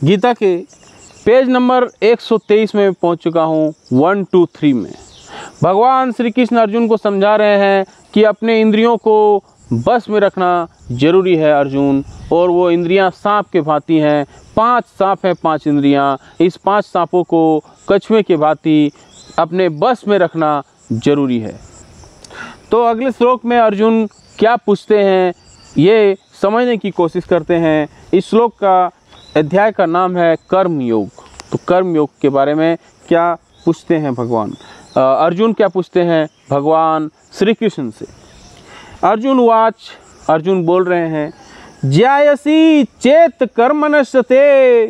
गीता के page number 123 में पहुंच चुका हूं, 1, 2, 3 में। भगवान श्री कृष्ण अर्जुन को समझा रहे हैं कि अपने इंद्रियों को बस में रखना जरूरी है अर्जुन, और वो इंद्रियां सांप के भांति हैं। 5 सांप हैं, 5 इंद्रियां। इस 5 सांपों को कछुए के भांति अपने बस में रखना जरूरी है। तो अगले श्लोक में अर्जुन क्या पूछते हैं ये समझने की कोशिश करते हैं। इस श्लोक का अध्याय का नाम है कर्म योग। तो कर्म योग के बारे में क्या पूछते हैं भगवान, अर्जुन क्या पूछते हैं भगवान श्री कृष्ण से। अर्जुन वाच, अर्जुन बोल रहे हैं, ज्यायसी चेत कर्मणस्ते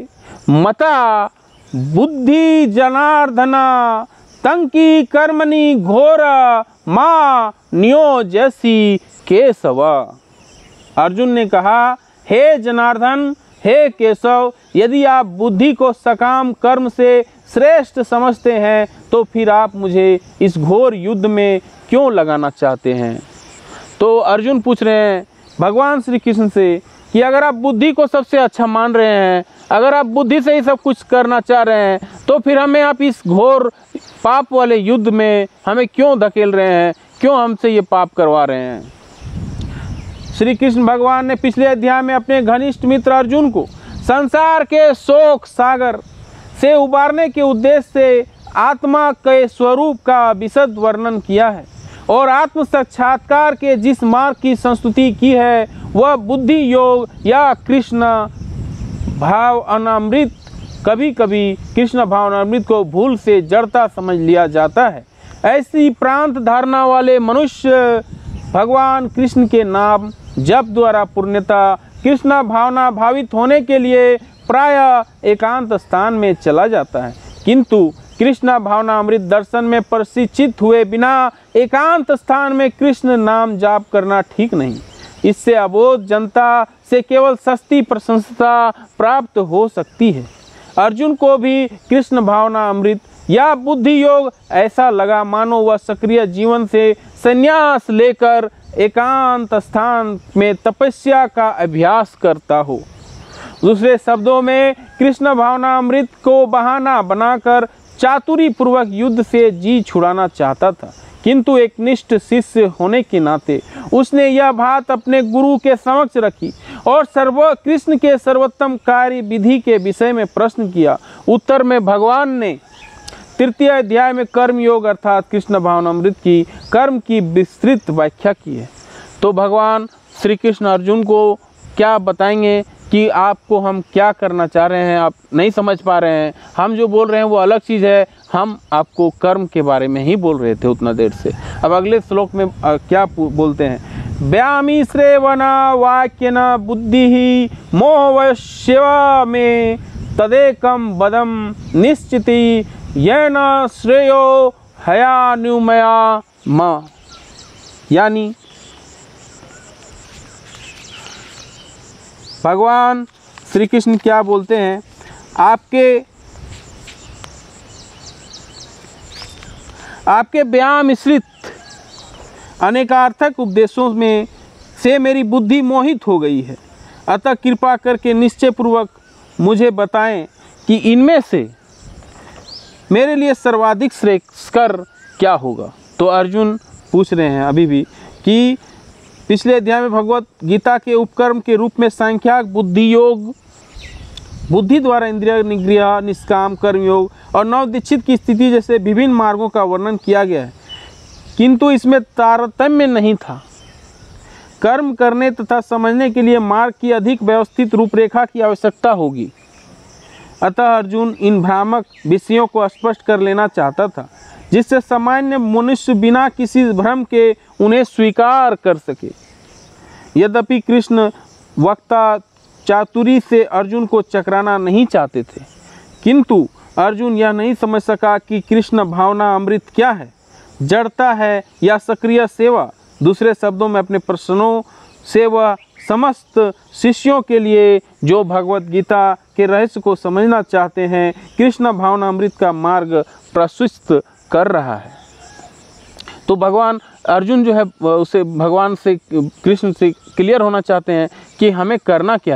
मता बुद्धि जनार्दना तंकी कर्मणि घोर मां नियोजसी केशव। अर्जुन ने कहा, हे जनार्दन, हे केशव, यदि आप बुद्धि को सकाम कर्म से श्रेष्ठ समझते हैं तो फिर आप मुझे इस घोर युद्ध में क्यों लगाना चाहते हैं। तो अर्जुन पूछ रहे हैं भगवान श्री कृष्ण से कि अगर आप बुद्धि को सबसे अच्छा मान रहे हैं, अगर आप बुद्धि से ही सब कुछ करना चाह रहे हैं, तो फिर हमें आप इस घोर पाप वाले युद्ध में हमें क्यों धकेल रहे हैं, क्यों हमसे ये पाप करवा रहे हैं। श्री कृष्ण भगवान ने पिछले अध्याय में अपने घनिष्ठ मित्र अर्जुन को संसार के शोक सागर से उबारने के उद्देश्य से आत्मा के स्वरूप का विशद वर्णन किया है, और आत्म साक्षात्कार के जिस मार्ग की संस्तुति की है वह बुद्धि योग या कृष्ण भावनामृत। कभी कभी कृष्ण भावनामृत को भूल से जड़ता समझ लिया जाता है। ऐसी प्रांत धारणा वाले मनुष्य भगवान कृष्ण के नाम जप द्वारा पूर्णता कृष्ण भावना भावित होने के लिए प्राय एकांत स्थान में चला जाता है, किंतु कृष्ण भावना अमृत दर्शन में प्रशिक्षित हुए बिना एकांत स्थान में कृष्ण नाम जाप करना ठीक नहीं। इससे अबोध जनता से केवल सस्ती प्रशंसा प्राप्त हो सकती है। अर्जुन को भी कृष्ण भावना अमृत या बुद्धि योग ऐसा लगा मानो वह सक्रिय जीवन से संन्यास लेकर एकांत स्थान में तपस्या का अभ्यास करता हो। दूसरे शब्दों में कृष्ण भावना अमृत को बहाना बनाकर चातुरी पूर्वक युद्ध से जी छुड़ाना चाहता था, किंतु एक निष्ठ शिष्य होने के नाते उसने यह बात अपने गुरु के समक्ष रखी और कृष्ण के सर्वोत्तम कार्य विधि के विषय में प्रश्न किया। उत्तर में भगवान ने 3 अध्याय में कर्म योग अर्थात कृष्ण भावनामृत की कर्म की विस्तृत व्याख्या की है। तो भगवान श्री कृष्ण अर्जुन को क्या बताएंगे कि आपको हम क्या करना चाह रहे हैं, आप नहीं समझ पा रहे हैं, हम जो बोल रहे हैं वो अलग चीज़ है, हम आपको कर्म के बारे में ही बोल रहे थे उतना देर से। अब अगले श्लोक में क्या बोलते हैं, व्यामी श्रेवना वाक्यन बुद्धि ही मोहवश्यव में तदेकम बदम निश्चिति येन श्रेयो हयानुमया म। यानी भगवान श्री कृष्ण क्या बोलते हैं, आपके व्यायाम मिश्रित अनेकार्थक उपदेशों में से मेरी बुद्धि मोहित हो गई है, अतः कृपा करके निश्चय पूर्वक मुझे बताएं कि इनमें से मेरे लिए सर्वाधिक श्रेयस्कर क्या होगा। तो अर्जुन पूछ रहे हैं अभी भी कि पिछले अध्याय में भगवत गीता के उपकर्म के रूप में सांख्यक बुद्धि योग, बुद्धि द्वारा इंद्रिय निग्रह, निष्काम कर्म योग और नवदीक्षित की स्थिति जैसे विभिन्न मार्गों का वर्णन किया गया है, किंतु इसमें तारतम्य नहीं था। कर्म करने तथा समझने के लिए मार्ग की अधिक व्यवस्थित रूपरेखा की आवश्यकता होगी। अतः अर्जुन इन भ्रामक विषयों को स्पष्ट कर लेना चाहता था, जिससे सामान्य मनुष्य बिना किसी भ्रम के उन्हें स्वीकार कर सके। यद्यपि कृष्ण वक्ता चातुरी से अर्जुन को चकराना नहीं चाहते थे, किंतु अर्जुन यह नहीं समझ सका कि कृष्ण भावना अमृत क्या है, जड़ता है या सक्रिय सेवा। दूसरे शब्दों में अपने प्रश्नों से वह समस्त शिष्यों के लिए जो भगवत गीता के रहस्य को समझना चाहते हैं कृष्ण भावना अमृत का मार्ग प्रशस्त कर रहा है। तो भगवान अर्जुन जो है उसे भगवान से कृष्ण से क्लियर होना चाहते हैं कि हमें करना क्या है,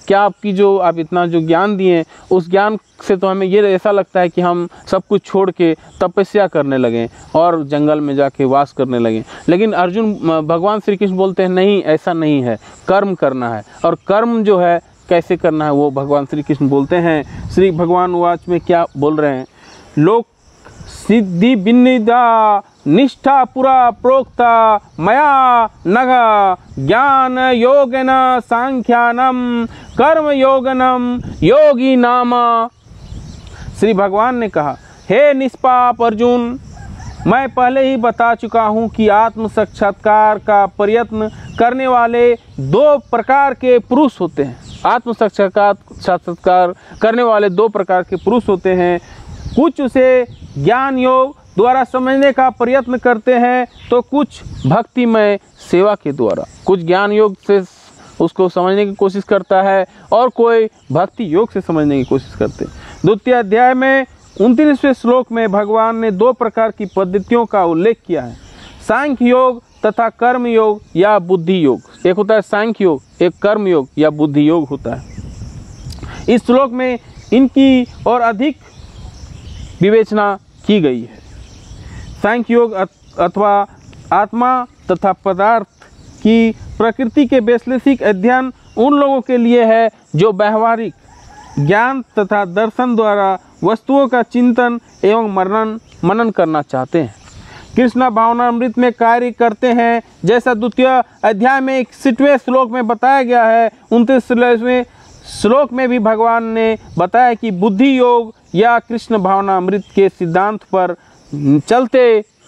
क्या आपकी जो आप इतना जो ज्ञान दिए उस ज्ञान से तो हमें ये ऐसा लगता है कि हम सब कुछ छोड़ के तपस्या करने लगें और जंगल में जाके वास करने लगें। लेकिन अर्जुन भगवान श्री कृष्ण बोलते हैं नहीं, ऐसा नहीं है, कर्म करना है। और कर्म जो है कैसे करना है वो भगवान श्री कृष्ण बोलते हैं। श्री भगवान वाच में क्या बोल रहे हैं, लोक सिद्धि विनिदा निष्ठा पुरा प्रोक्ता मया नघ ज्ञान योगेन सांख्यानम कर्म योगनम योगी नामा। श्री भगवान ने कहा, हे निष्पाप अर्जुन, मैं पहले ही बता चुका हूँ कि आत्म साक्षात्कार का प्रयत्न करने वाले दो प्रकार के पुरुष होते हैं। आत्म साक्षात्कार करने वाले दो प्रकार के पुरुष होते हैं। कुछ उसे ज्ञान योग द्वारा समझने का प्रयत्न करते हैं तो कुछ भक्तिमय सेवा के द्वारा। कुछ ज्ञान योग से उसको समझने की कोशिश करता है और कोई भक्ति योग से समझने की कोशिश करते हैं। द्वितीय अध्याय में 29वें श्लोक में भगवान ने दो प्रकार की पद्धतियों का उल्लेख किया है, सांख्य योग तथा कर्म योग या बुद्धि योग। एक होता है सांख्य योग, एक कर्म योग या बुद्धि योग होता है। इस श्लोक में इनकी और अधिक विवेचना की गई है। सांख्य योग अथवा आत्मा तथा पदार्थ की प्रकृति के वैश्लेषिक अध्ययन उन लोगों के लिए है जो व्यवहारिक ज्ञान तथा दर्शन द्वारा वस्तुओं का चिंतन एवं मनन करना चाहते हैं, कृष्ण भावनामृत में कार्य करते हैं। जैसा द्वितीय अध्याय में 61वें श्लोक में बताया गया है, 29वें श्लोक में भी भगवान ने बताया कि बुद्धि योग या कृष्ण भावनामृत के सिद्धांत पर चलते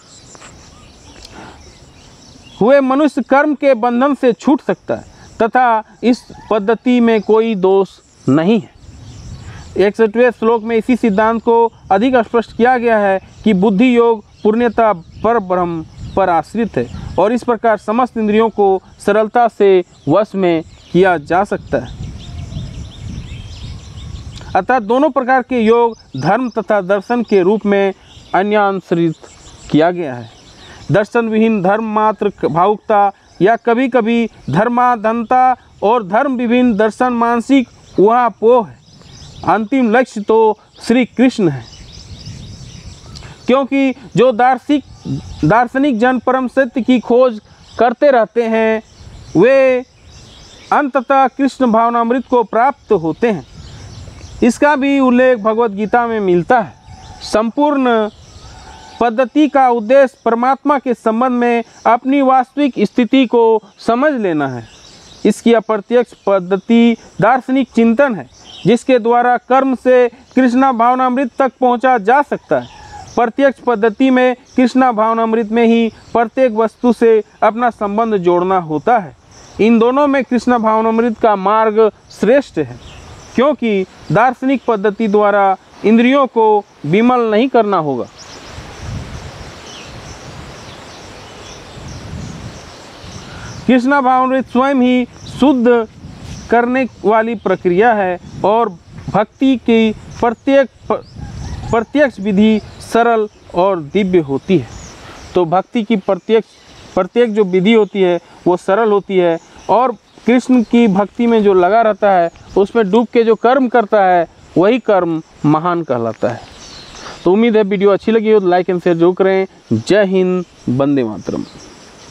हुए मनुष्य कर्म के बंधन से छूट सकता है तथा इस पद्धति में कोई दोष नहीं है। 61वें श्लोक में इसी सिद्धांत को अधिक स्पष्ट किया गया है कि बुद्धि योग पूर्णतः पर ब्रह्म पर आश्रित है और इस प्रकार समस्त इंद्रियों को सरलता से वश में किया जा सकता है। अतः दोनों प्रकार के योग धर्म तथा दर्शन के रूप में अन्यानुसरित किया गया है। दर्शन विहीन धर्म मात्र भावुकता या कभी कभी धर्माधनता और धर्म विभिन्न दर्शन मानसिक ऊहापोह है। अंतिम लक्ष्य तो श्री कृष्ण है, क्योंकि जो दार्शनिक जन परम सत्य की खोज करते रहते हैं वे अंततः कृष्ण भावनामृत को प्राप्त होते हैं। इसका भी उल्लेख भगवत गीता में मिलता है। संपूर्ण पद्धति का उद्देश्य परमात्मा के संबंध में अपनी वास्तविक स्थिति को समझ लेना है। इसकी अप्रत्यक्ष पद्धति दार्शनिक चिंतन है जिसके द्वारा कर्म से कृष्णा भावनामृत तक पहुंचा जा सकता है। प्रत्यक्ष पद्धति में कृष्णा भावनामृत में ही प्रत्येक वस्तु से अपना संबंध जोड़ना होता है। इन दोनों में कृष्णा भावनामृत का मार्ग श्रेष्ठ है, क्योंकि दार्शनिक पद्धति द्वारा इंद्रियों को विमल नहीं करना होगा। कृष्णा भावनामृत स्वयं ही शुद्ध करने वाली प्रक्रिया है और भक्ति की प्रत्यक्ष विधि सरल और दिव्य होती है। तो भक्ति की प्रत्येक जो विधि होती है वो सरल होती है और कृष्ण की भक्ति में जो लगा रहता है उसमें डूब के जो कर्म करता है वही कर्म महान कहलाता है। तो उम्मीद है वीडियो अच्छी लगी हो तो लाइक एंड शेयर जरूर करें। जय हिंद, वंदे मातरम।